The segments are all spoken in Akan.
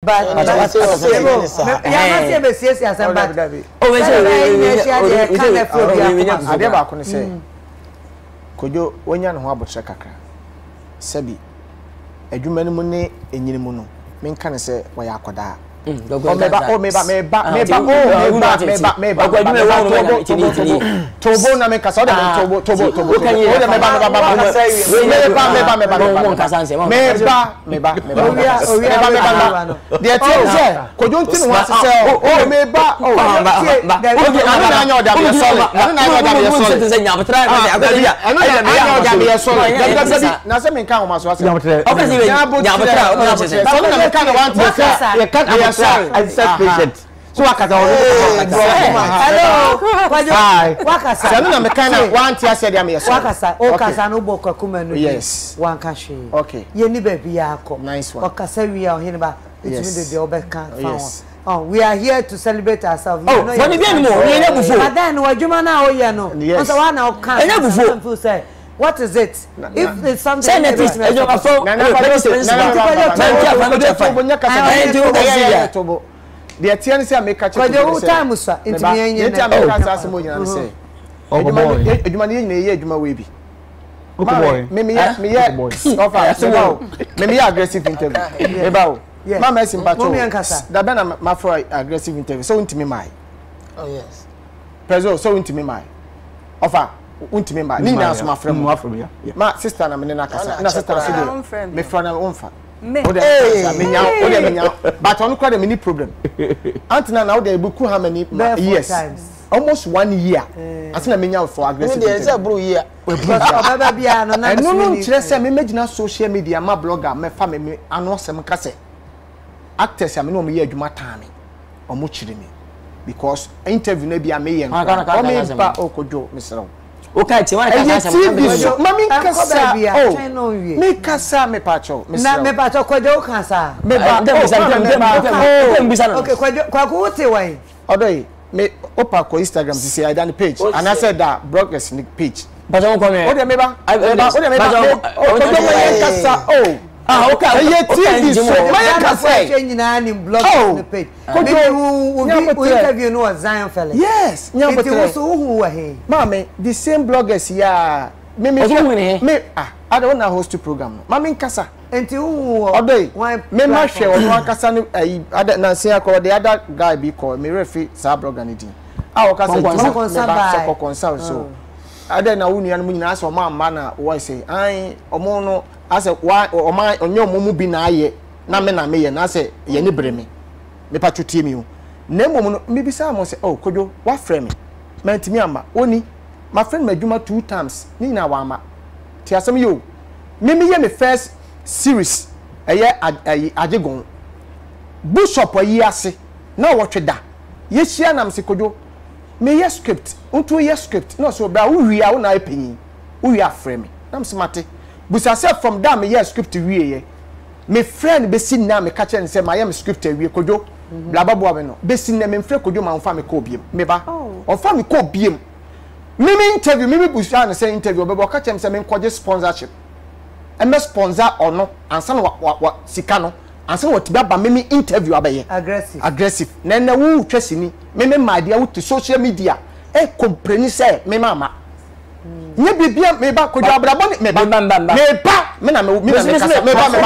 but yeah, be serious as am but oh we say ade ba ko ne say kojo wonya ne ho abotre kakra sabi adwuma ne mu ne enyini mu no menka ne say wo ya akoda Tobo na me kasa o de tobo de tie kojo ntinu wa se o me ba na se me nka ho maso ase patient. So wakasa hello wakasa sanu na mekana wanti ase dia me yeso wakasa o kasa no boko kuma no yes wanka hwe okay ye ni ba bia akọ nice one wakasa wi a ohene ba etimi de obeka fa oh we are here to celebrate ourselves you know when bia ni mo ye na bufu adan no adwuma na o ye no so wa na o kan enya bufu what is it if there's something the tian say make catch you time so intimi yen na make asa mo nyina say eduma ne yen ye eduma we bi me offer me aggressive interview me ba o mama sim patrol da be na ma for aggressive interview so intimi mai oh yes prezo so intimi mai offer untimi mai ni na so ma frem ma sister na me na kasa na sister so do me for na onfa menya but on kwa many problem antina na dey buku how many years almost 1 year antina menya for aggressive there is a bro year baba bia no na no kire say me magina social media ma blogger me fa me ano sem ka say actors am no me ye adwuma taame omo kire me because interview na bia me ye o me ba okojo mesero okay ti wan ka sa mami kasa me kasa me pacho na me pacho kwajo kasa me ba okay kwajo wote wai odoi me opa ko Instagram to say I done page and I said that broadcast page but on come o de me ba kasa okay ye TV so my kasa nyina ni blog on page kojo interview no Zion fella yes nyambotre so hu wa he mama the same bloggers ya me I don't know host program mama nkasa enti hu odoi me ma hwe ono akasa ni na say akọ the other guy be call me refi sa blogger ni din o kasa consult so ada na wunu ya no nyina so ma na wo say ai omo no ase wa onye omumu bi na aye na me ye na ase ye ni breme me pa twutie mi ho na mom no me bisa am say oh kojo wa frame me mantimi ama oni my friend madwuma 2 times ni na wa ama ti asem yo me ye me first series eye ajegon bishop ayi ase na wo tweda ye hia nam se kojo me ye script unto ye script no so bra wo hia wo na epanyi wo hia frame me nam se mate busa say from that me ye script wie me friend be sin na me catch and say my am script wie kojo bla babo me no be sin na me mfre kojo ma mfa me ko biem me ba onfa me ko biem me interview me busa na say interview be catch am say me koje sponsorship e me sponsor ono ansa na wa sika no ansa na watiba ba me interview abaye aggressive na wu twasini me madia wuti social media e compreni say me mama nye bibia me ba kojo abrabo me ba me na me kasa me ba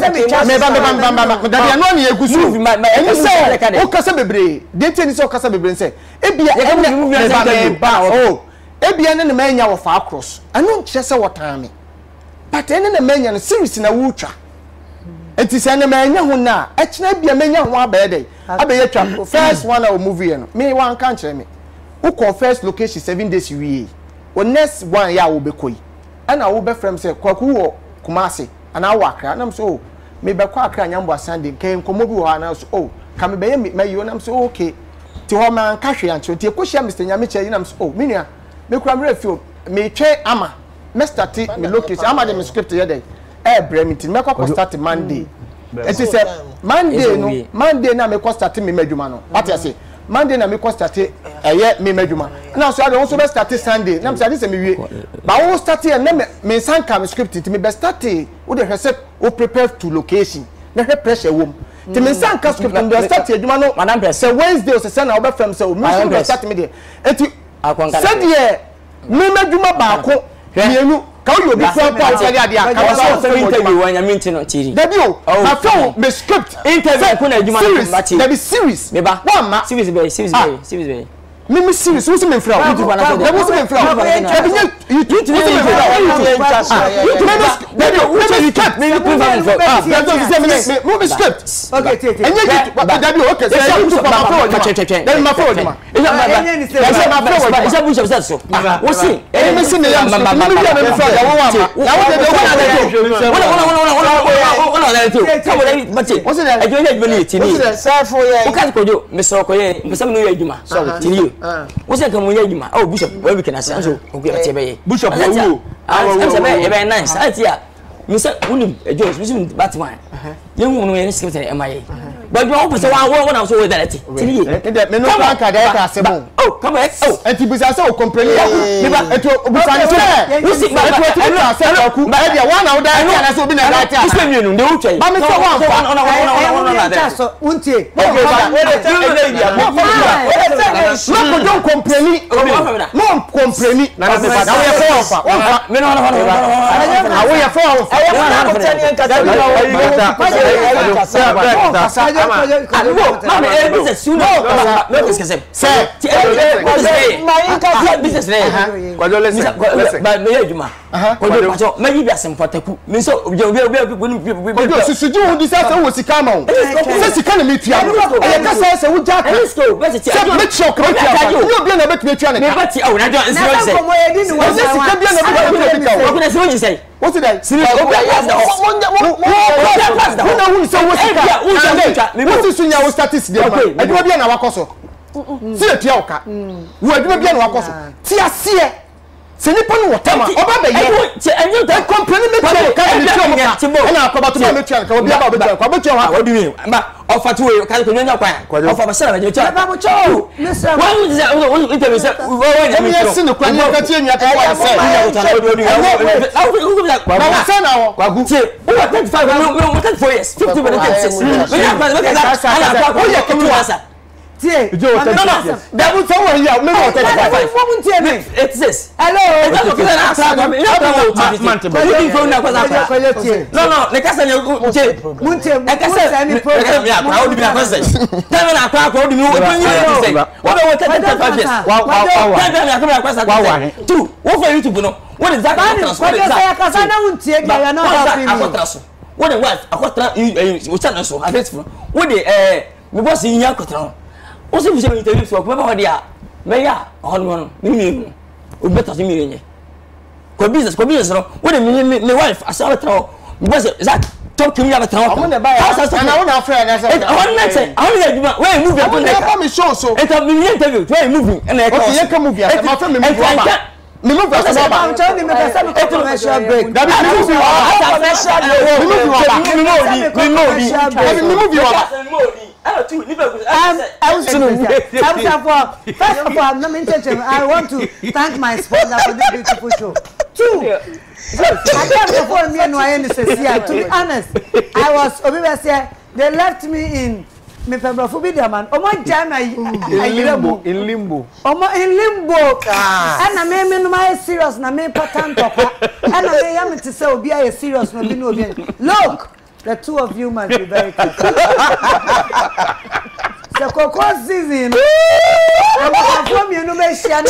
da no na yegusu eni se o kasa bebre de tie ni se o kasa bebre se ebia me ba ebia ne me nya wo fa cross anu nche se wotame but ene na menya no series na wutwa enti se ne menya ho na ekina bia menya ho abede abeye twa first one or movie no me wan kan kire me who confess location 7 days we o next one ya wo be koi ana wo be frame say kwaku wo Kumasi ana wo akra nam so me be kwa akra nyambo Sunday ken komo bi wo ana so ka me be me yo nam so okay ti ho man ka hwe ancho ti ekohia Mr Nyame che nam so minua me kura me refio me twe ama me start me location ama de me script ye dey bremiti me kwa start Monday it is a Monday na me kwa start me madwuma no what you say Monday na me kwa start me madwuma na so I also be start Sunday na me say me wie ba wo start na me sanka me script me be start wo de hwese wo prepare to location na hwe pressure wom te me san ka script ndo start adwuma no say Wednesday o say na oba fam say o me so start me dey enti say dey me madwuma baako mienu ka wo bi fo pa say dey ka wo so interview wanya minti no tiri Debi o na fo me script interview ko na adwuma no ma tiri be series me ba wa ma series be me series wo se me fra wo se me fra debi you what's that come on oh bishop where we can say so okay bishop very nice I see Mr. Unim Jones we Batman you won't know script MIA but you always one also with that me no plan ka dey ka sebo oh come on oh enti bisa say o complain eto bisa say we see ba say ku e dia one na oda na say obi na right ah we me no dey utwe ba me say one fa so untie no don't complain no complain na na we fa me no we what's that? See, what's status there? I do be an awakoso. See a tiaoka. You are doing an awakoso. Tia see. Senipon whatever. Oba be ye. And you don't complain me to and I come to me to go be about what do you mean? Offer to you can you offer a seven you tell about you. Listen, why would you interview say we have seen the question you continue to say. What 4 years 50 minutes. That would tell you, maybe it's this. Hello, no, the cousin, what is that? What a wife, what the me boss in your control. What's the interview for Papa Dia? Maya, on me, we better see me. Business, what a wife, I saw it all. Was it that talk to me about talk? I want to buy a house and I want to friend. I move your show so it's a interview, where moving and I can move your family. Me move us about telling me that some commercial break. That I want to thank my sponsor for this beautiful show. Two. I can't afford me and to be honest, I was they left me in me pembrofobia man omo jam in limbo and na me no my serious na me pattern toka and na me yam to say obi are serious no be no obi look the two of you must be very careful the cocoa season from you no be share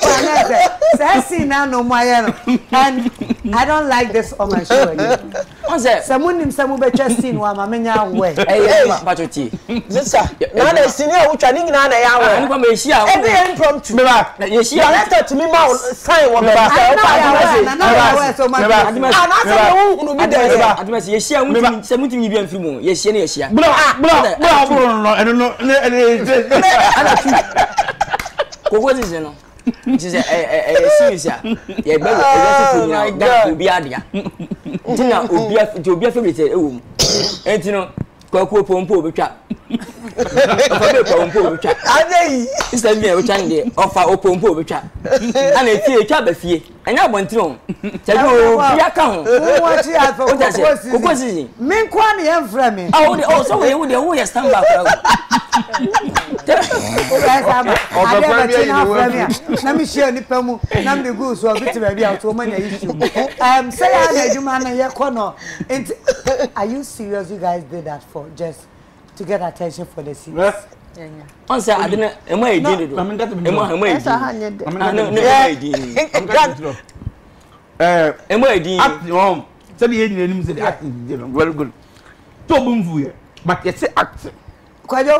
and I don't like this on my show again. Someone him some be just seen wa ma menya we patoti mister na na senior wo twaning na na ya we ani kwa me shia every impromptu me ba ye shia letter to me ma sign wo me ba so ma no be there ba admesi ye shia mutim bi amfiri mu ye shia na ye shia bro no eno ana koko dise no she say serious ya ye be e na da obi adia ntina obi favorite ewo mu entino kwaku pompo obetwa ofa pompo obetwa adei isa mi e obetwa nde ofa pompo obetwa ana etie twa ba fie anya bontiro tell bia ka ho who watch it for Cocoa season me kwa na ye mfra me oh so we who you stand back na me share nipa mu na me go so bit ba bia to man issue say na adwuma na ye kono are you serious you guys did that for just to get attention for the series on say I didn't am I did do am I at home say the enim say the acting very good to bumfu here but you say act Kwajo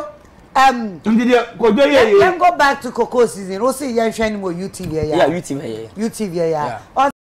Let go back to Cocoa season. O see yen hwe ni mo UTV ya. Yeah, UTV ya. UTV ya.